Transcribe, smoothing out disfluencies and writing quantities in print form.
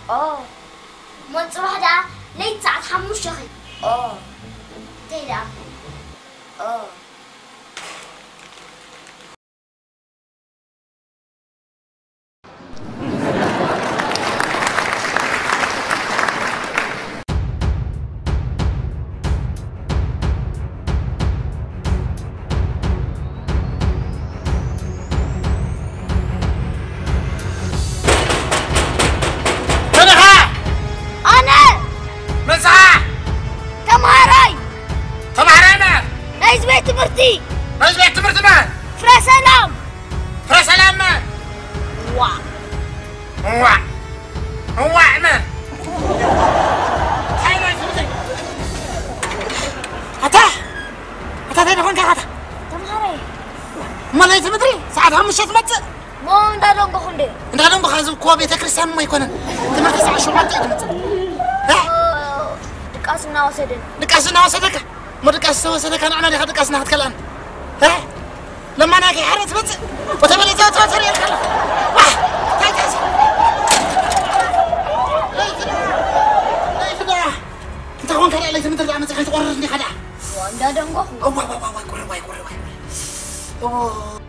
من صباح ده ليت ساعة 5 شهر تيدا رئيس بيت تمرتي من؟ فرسلام فرسلام من؟ وا من؟ هاي رئيس تمرتي هتا فين هون كهذا؟ تمهري ما رئيس تمرتي ساعات هم مش تمتع ما ندارون بخندي ندارون بخازو كوا بيت كريستيان ما يكونن تمرتي ساعة شو ما تمتع دكاسنا وسدك ما دكاس وسدك أنا اللي دكاسنا هتكلم لما أنا حرت بس وتبلي توتر يا كلا واه تاجس ليش ده أنت هون كلا ليش مدري عم تقول تقررني خدا واندا دنقو واي